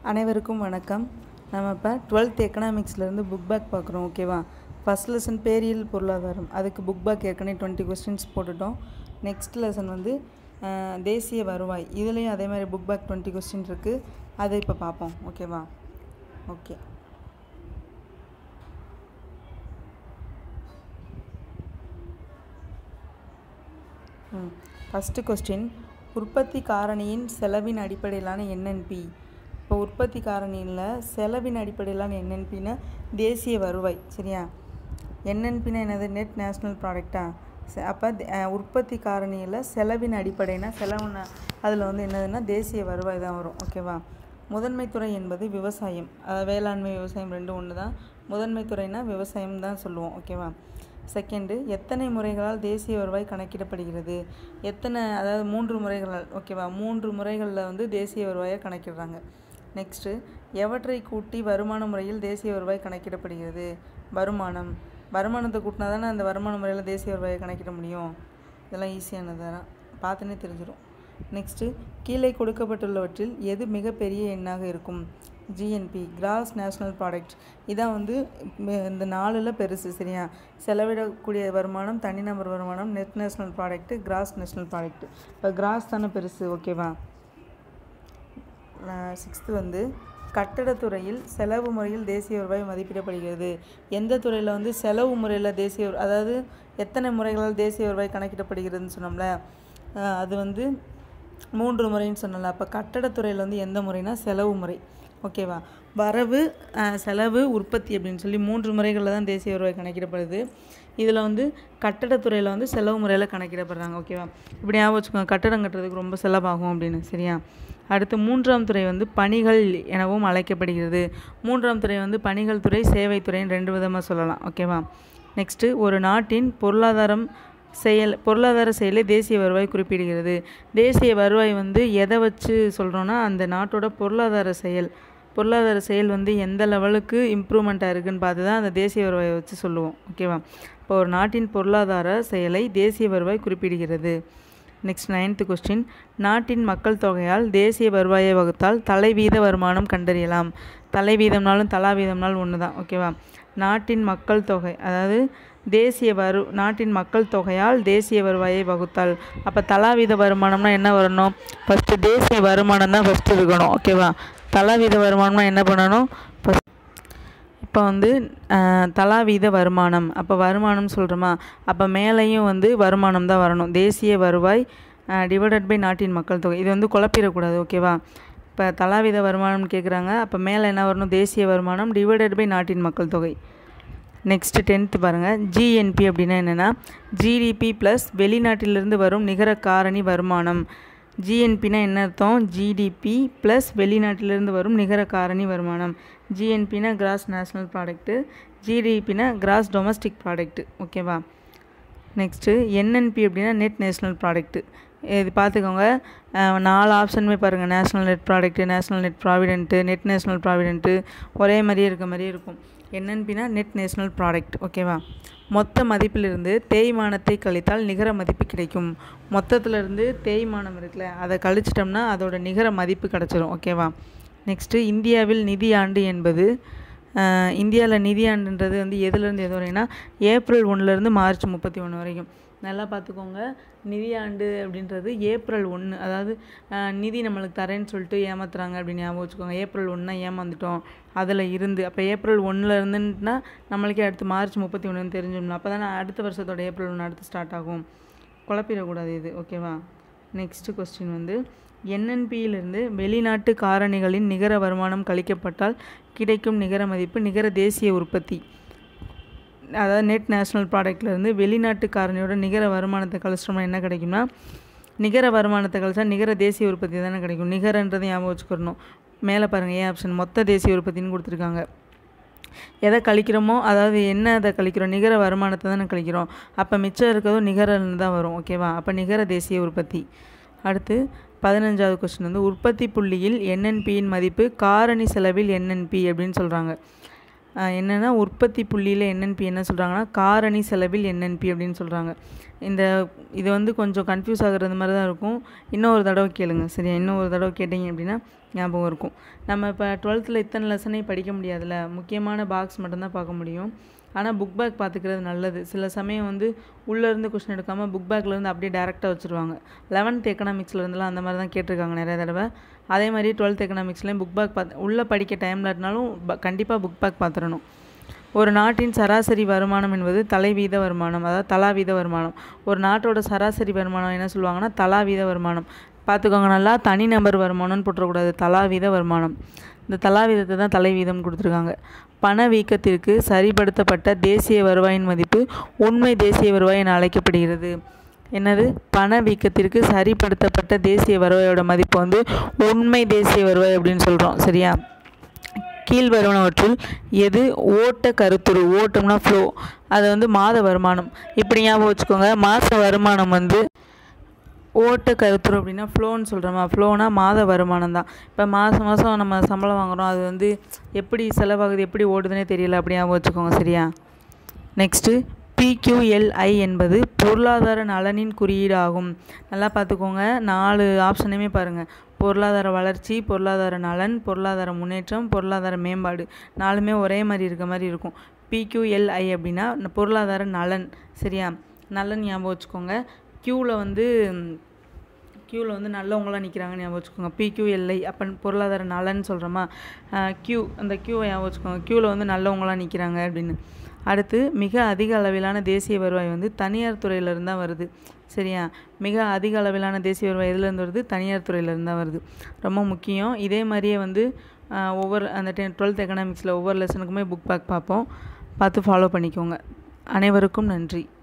அனைவருக்கும் வணக்கம். நம்ம இப்போ 12th எக்கனாமிக்ஸ்லேருந்து புக் பேக் பார்க்குறோம். ஓகேவா? ஃபஸ்ட் லெசன் பேரியல் பொருளாதாரம், அதுக்கு புக் பேக் ஏற்கனவே 20 கொஸ்டின்ஸ் போட்டுட்டோம். நெக்ஸ்ட் லெசன் வந்து தேசிய வருவாய், இதுலேயும் அதே மாதிரி புக் பேக் 20 கொஸ்டின் இருக்குது. அதை இப்போ பார்ப்போம். ஓகேவா? ஓகே. ஃபஸ்ட்டு கொஸ்டின், உற்பத்தி காரணியின் செலவின் அடிப்படையிலான என்என்பி. இப்போ உற்பத்தி காரணியில் செலவின் அடிப்படையிலான என்என்பின்னா தேசிய வருவாய். சரியா? என்என்பின்னா என்னது? நெட் நேஷ்னல் ப்ராடக்டா? அப்போ உற்பத்தி காரணியில் செலவின் அடிப்படைனா செலவுனா அதில் வந்து என்னதுன்னா தேசிய வருவாய் தான் வரும். ஓகேவா? முதன்மை துறை என்பது விவசாயம், வேளாண்மை விவசாயம் ரெண்டும் ஒன்று தான். முதன்மை துறைனா விவசாயம் தான் சொல்லுவோம். ஓகேவா? செகண்டு, எத்தனை முறைகளால் தேசிய வருவாய் கணக்கிடப்படுகிறது? அதாவது 3 முறைகளால். ஓகேவா? 3 முறைகளில் வந்து தேசிய வருவாயை கணக்கிடுறாங்க. நெக்ஸ்ட்டு, எவற்றை கூட்டி வருமான முறையில் தேசிய வருவாய் கணக்கிடப்படுகிறது? வருமானத்தை கூட்டினா தானே அந்த வருமான முறையில் தேசிய வருவாயை கணக்கிட முடியும். இதெல்லாம் ஈஸியானது தான், பார்த்துனே தெரிஞ்சிடும். நெக்ஸ்ட்டு, கீழே கொடுக்கப்பட்டுள்ளவற்றில் எது மிகப்பெரிய எண்ணாக இருக்கும்? GNP, gross national product. இதான் வந்து இந்த 4ல் பெருசு. சரியா? செலவிடக்கூடிய வருமானம், தனிநபர் வருமானம், net national product, gross national product. இப்போ கிராஸ் தானே பெருசு. ஓகேவா? 6th வந்து கட்டடத்துறையில் செலவு முறையில் தேசிய வருவாய் மதிப்பிடப்படுகிறது. எந்த துறையில் வந்து செலவு முறையில் தேசிய, அதாவது எத்தனை முறைகளால் தேசிய வருவாய் கணக்கிடப்படுகிறதுன்னு சொன்னோம்ல, அது வந்து 3 முறைன்னு சொன்னல. அப்போ கட்டடத்துறையில் வந்து எந்த முறைனா செலவு முறை. ஓகேவா? வரவு, செலவு, உற்பத்தி அப்படின்னு சொல்லி 3 முறைகளில் தான் தேசிய வருவாய் கணக்கிடப்படுது. இதில் வந்து கட்டடத்துறையில் வந்து செலவு முறையில் கணக்கிடப்படுறாங்க. ஓகேவா? இப்படி ஞாபகம் வச்சுக்கோங்க, கட்டடம் கட்டுறதுக்கு ரொம்ப செலவாகும் அப்படின்னு. சரியா? அடுத்து 3ஆம் துறை வந்து பணிகள் எனவும் அழைக்கப்படுகிறது. 3ஆம் துறை வந்து பணிகள் துறை, சேவைத்துறைன்னு 2 விதமாக சொல்லலாம். ஓகேவா? நெக்ஸ்ட்டு, ஒரு நாட்டின் பொருளாதார செயலை தேசிய வருவாய் குறிப்பிடுகிறது. தேசிய வருவாய் வந்து எதை வச்சு சொல்கிறோன்னா, அந்த நாட்டோட பொருளாதார செயல் வந்து எந்த லெவலுக்கு இம்ப்ரூவ்மெண்ட்டாக இருக்குதுன்னு பார்த்து தான் அந்த தேசிய வருவாயை வச்சு சொல்லுவோம். ஓகேவா? இப்போ ஒரு நாட்டின் பொருளாதார செயலை தேசிய வருவாய் குறிப்பிடுகிறது. நெக்ஸ்ட் 9th கொஸ்டின், நாட்டின் மக்கள் தொகையால் தேசிய வருவாயை வகுத்தால் தலைவீத வருமானம் கண்டறியலாம். தலைவீதம்னாலும் தலாவீதம்னாலும் ஒன்று தான். ஓகேவா? நாட்டின் மக்கள் தொகை, அதாவது நாட்டின் மக்கள் தொகையால் தேசிய வருவாயை வகுத்தால், அப்போ தலாவீத வருமானம்னா என்ன வரணும்? ஃபஸ்ட்டு தேசிய வருமானம் தான் ஃபஸ்ட்டு இருக்கணும். ஓகேவா? தலாவீத வருமானம்னா என்ன பண்ணணும்? இப்போ வந்து தலாவீத வருமானம், அப்போ வருமானம் சொல்கிறோமா, அப்போ மேலேயும் வந்து வருமானம் தான் வரணும். தேசிய வருவாய் டிவைடட் பை நாட்டின் மக்கள் தொகை. இது வந்து குழப்பிடக்கூடாது. ஓகேவா? இப்போ தலாவீத வருமானம்னு கேட்குறாங்க, அப்போ மேலே என்ன வரணும்? தேசிய வருமானம் டிவைடட் பை நாட்டின் மக்கள் தொகை. நெக்ஸ்ட்டு 10th பாருங்கள். ஜிஎன்பி அப்படின்னா என்னென்னா, ஜிடிபி ப்ளஸ் வெளிநாட்டிலிருந்து வரும் நிகர காரணி வருமானம். ஜிஎன்பினா என்ன அர்த்தம்? ஜிடிபி ப்ளஸ் வெளிநாட்டிலிருந்து வரும் நிகர காரணி வருமானம். ஜிஎன்பினா கிராஸ் நேஷ்னல் ப்ராடக்ட்டு, ஜிடிபினா கிராஸ் டொமஸ்டிக் ப்ராடக்ட்டு. ஓகேவா? நெக்ஸ்ட்டு என்என்பி அப்படின்னா நெட் நேஷ்னல் ப்ராடக்ட்டு. இது பார்த்துக்கோங்க, 4 ஆப்ஷனுமே பாருங்கள். National net product, national net provident, net national provident ஒரே மாதிரியே இருக்கும். என்என்பினா நெட் நேஷ்னல் ப்ராடக்ட். ஓகேவா? மொத்த மதிப்பிலிருந்து தேய்மானத்தை கழித்தால் நிகர மதிப்பு கிடைக்கும். மொத்தத்திலிருந்து தேய்மானம் இருக்குல்ல, அதை கழிச்சிட்டோம்னா அதோட நிகர மதிப்பு கிடச்சிரும். ஓகேவா? நெக்ஸ்ட்டு, இந்தியாவில் நிதியாண்டு என்பது, இந்தியாவில் நிதியாண்டுன்றது வந்து எதுலேருந்து எது வரைக்கும்னா ஏப்ரல் 1லேருந்து மார்ச் 31 வரைக்கும். நல்லா பார்த்துக்கோங்க, நிதியாண்டு அப்படின்றது ஏப்ரல் 1, அதாவது நிதி நம்மளுக்கு தரேன்னு சொல்லிட்டு ஏமாத்துறாங்க அப்படின்னு ஞாபகம் வச்சுக்கோங்க. ஏப்ரல் 1 ஏமாந்துட்டோம் அதில் இருந்து. அப்போ ஏப்ரல் 1 இருந்துன்னா நம்மளுக்கே அடுத்து மார்ச் 31 தெரிஞ்சிடணும். அப்போ தானே அடுத்த வருஷத்தோட ஏப்ரல் 1 அடுத்து ஸ்டார்ட் ஆகும். குழப்பிடக்கூடாது இது. ஓகேவா? நெக்ஸ்ட்டு கொஸ்டின் வந்து, என்என்பியிலிருந்து வெளிநாட்டு காரணிகளின் நிகர வருமானம் கழிக்கப்பட்டால் கிடைக்கும் நிகர மதிப்பு நிகர தேசிய உற்பத்தி. அதாவது நெட் நேஷ்னல் ப்ராடக்ட்லேருந்து வெளிநாட்டு காரணியோட நிகர வருமானத்தை கழிச்சிட்டோம்னா என்ன கிடைக்கும்னா, நிகர வருமானத்தை கழிச்சா நிகர தேசிய உற்பத்தி தானே கிடைக்கும். நிகரன்றதை ஞாபகம் வச்சுக்கணும். மேலே பாருங்கள், ஏ ஆப்ஷன் மொத்த தேசிய உற்பத்தின்னு கொடுத்துருக்காங்க. எதை கழிக்கிறோமோ, அதாவது அதை கழிக்கிறோம், நிகர வருமானத்தை தானே கழிக்கிறோம். அப்போ மிச்சம் இருக்கிறதும் நிகரன்னு தான் வரும். ஓகேவா? அப்போ நிகர தேசிய உற்பத்தி. அடுத்து 15வது கொஸ்டின் வந்து, உற்பத்தி புள்ளியில் என்என்பியின் மதிப்பு காரணி செலவில் என்என்பி அப்படின்னு சொல்கிறாங்க. என்னென்னா உற்பத்தி புள்ளியில் என்என்பி என்ன சொல்கிறாங்கன்னா காரணி செலவில் என்என்பி அப்படின்னு சொல்கிறாங்க. இது வந்து கொஞ்சம் கன்ஃபியூஸ் ஆகுறது மாதிரி தான் இருக்கும். இன்னொரு தடவை கேளுங்க சரியா? இன்னொரு தடவை கேட்டிங்க அப்படின்னா ஞாபகம் இருக்கும். நம்ம இப்போ 12th இத்தனை லெசனையும் படிக்க முடியாதுல்ல, முக்கியமான பாக்ஸ் மட்டும்தான் பார்க்க முடியும். ஆனால் புக் பேக் பார்த்துக்கிறது நல்லது. சில சமயம் வந்து உள்ளேருந்து கொஸ்டின் எடுக்காமல் புக் பேக்லேருந்து அப்படியே டேரெக்டாக வச்சுருவாங்க. 11th எக்கனாமிக்ஸ்லேருந்துலாம் அந்த மாதிரி தான் கேட்டிருக்காங்க நிறைய தடவை. அதே மாதிரி 12th எக்கனாமிக்ஸ்லேயும் புக் பேக் உள்ளே படிக்க டைம் இல்லாட்டினாலும் கண்டிப்பாக புக் பேக் பார்த்துடணும். ஒரு நாட்டின் சராசரி வருமானம் என்பது தலைவீத வருமானம், அதாவது தலாவீத வருமானம். ஒரு நாட்டோட சராசரி வருமானம் என்ன சொல்லுவாங்கன்னா தலாவீத வருமானம். பார்த்துக்கோங்க நல்லா, தனிநபர் வருமானம்னு போட்டுறக்கூடாது, தலாவீத வருமானம். இந்த தலாவீதத்தை தான் தலைவீதம் கொடுத்துருக்காங்க. பணவீக்கத்திற்கு சரிப்படுத்தப்பட்ட தேசிய வருவாயின் மதிப்பு உண்மை தேசிய வருவாய் என அழைக்கப்படுகிறது. என்னது? பணவீக்கத்திற்கு சரிப்படுத்தப்பட்ட தேசிய வருவாயோட மதிப்பு வந்து உண்மை தேசிய வருவாய் அப்படின்னு சொல்கிறோம் சரியா? கீழ்வருவனவற்றுள் எது ஓட்ட கருத்துரு? ஓட்டம்னா ஃப்ளோ, அது வந்து மாத வருமானம். இப்படி ஞாபகம் வச்சுக்கோங்க. மாத வருமானம் வந்து ஓட்ட கருத்துரு அப்படின்னா ஃப்ளோன்னு சொல்கிறோமா? ஃப்ளோனா மாத வருமானம் தான். இப்போ மாதம் மாதம் நம்ம சம்பளம் வாங்குகிறோம், அது வந்து எப்படி செலவாகுது எப்படி ஓடுதுன்னே தெரியல, அப்படி ஞாபகம் வச்சுக்கோங்க சரியா? நெக்ஸ்ட்டு PQLI என்பது பொருளாதார நலனின் குறியீடு ஆகும். நல்லா பார்த்துக்கோங்க, 4 ஆப்ஷனையுமே பாருங்கள். பொருளாதார வளர்ச்சி, பொருளாதார நலன், பொருளாதார முன்னேற்றம், பொருளாதார மேம்பாடு, 4மே ஒரே மாதிரி இருக்க மாதிரி இருக்கும். PQLI அப்படின்னா பொருளாதார நலன் சரியா? நலன் ஞாபகம் வச்சுக்கோங்க. க்யூவில் வந்து நல்லவங்களாம் நிற்கிறாங்கன்னு ஞாபகம் வச்சுக்கோங்க. PQLI அப்போ பொருளாதார நலன் சொல்கிறோமா? அந்த க்யூவை ஞாபகம் வச்சுக்கோங்க. க்யூவில் வந்து நல்லவங்களாம் நிற்கிறாங்க அப்படின்னு. அடுத்து மிக அதிக அளவிலான தேசிய வருவாய் வந்து தனியார் துறையிலேருந்து தான் வருது சரியா? மிக அதிக அளவிலான தேசிய வருவாய் எதுலேருந்து வருது? தனியார் துறையிலேருந்து தான் வருது. ரொம்ப முக்கியம். இதே மாதிரியே வந்து ஒவ்வொரு அந்த 12th எக்கனாமிக்ஸில் ஒவ்வொரு லெசனுக்குமே புக் பேக் பார்த்து ஃபாலோ பண்ணிக்கோங்க. அனைவருக்கும் நன்றி.